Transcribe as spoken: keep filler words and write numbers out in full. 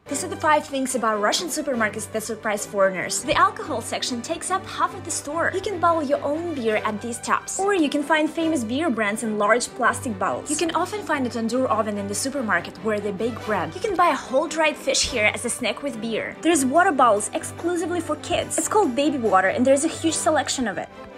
These are the five things about Russian supermarkets that surprise foreigners. The alcohol section takes up half of the store. You can bottle your own beer at these taps. Or you can find famous beer brands in large plastic bottles. You can often find a tandoor oven in the supermarket where they bake bread. You can buy a whole dried fish here as a snack with beer. There's water bottles exclusively for kids. It's called baby water and there's a huge selection of it.